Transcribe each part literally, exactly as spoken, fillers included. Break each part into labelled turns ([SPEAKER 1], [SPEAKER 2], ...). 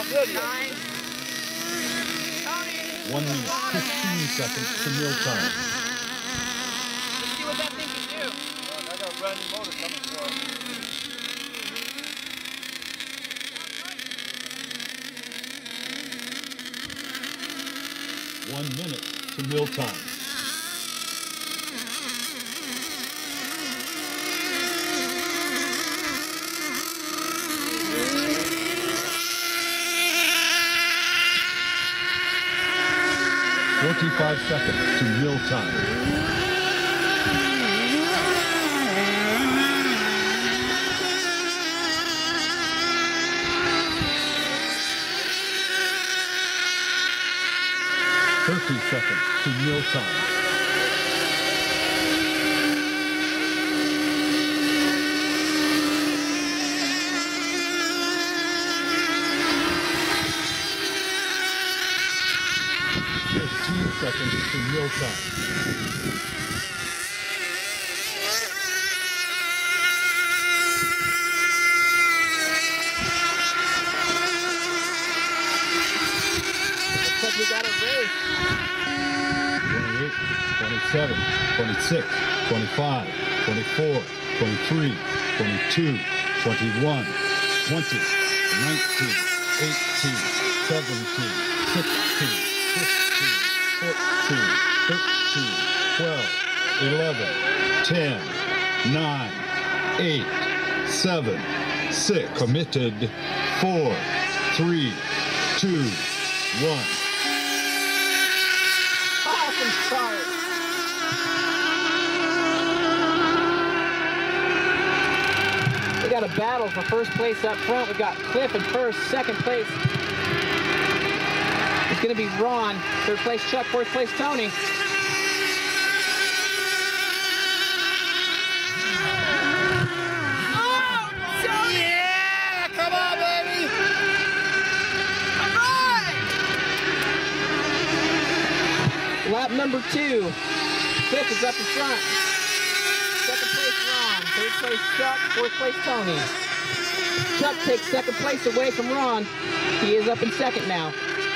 [SPEAKER 1] Nine.
[SPEAKER 2] One minute, fifteen seconds to meal time.
[SPEAKER 1] Let's see what that thing can do.
[SPEAKER 3] Oh, I got a brand new motor coming for it.
[SPEAKER 2] One minute to meal time. Forty-five seconds to meal time. Thirty seconds to meal time. Fifteen seconds to meal time.
[SPEAKER 1] Looks like we got a race.
[SPEAKER 2] twenty-eight, twenty-seven, twenty-six, twenty-five, twenty-four, twenty-three, twenty-two, twenty-one, twenty, nineteen, eighteen, seventeen, sixteen, fifteen, fourteen, thirteen, twelve, eleven, ten, nine, eight, seven, six, committed, four, three, two, one.
[SPEAKER 1] Awesome start. We got a battle for first place up front. We got Cliff in first, second place. It's going to be Ron. Third place Chuck, fourth place Tony.
[SPEAKER 3] Oh, Tony! Yeah! Come on, baby! All right!
[SPEAKER 1] Lap number two. Cliff is up in front. Second place Ron. Third place Chuck. Fourth place Tony. Chuck takes second place away from Ron. He is up in second now.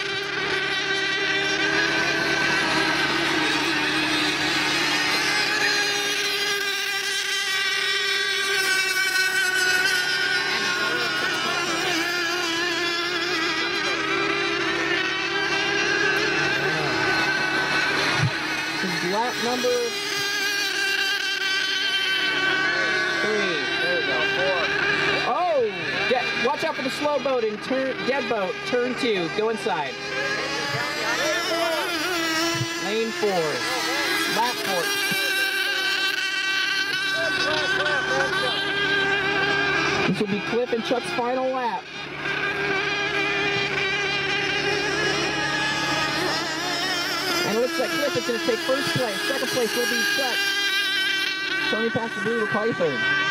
[SPEAKER 1] This is lap number three. There we go. Four. Oh! De- watch out for the slow boat and turn dead boat. Turn two. Go inside. Lane four. Lap four. This will be Cliff and Chuck's final lap. And it looks like Cliff is going to take first place. Second place will be Chuck. Tony Pastor will call you third.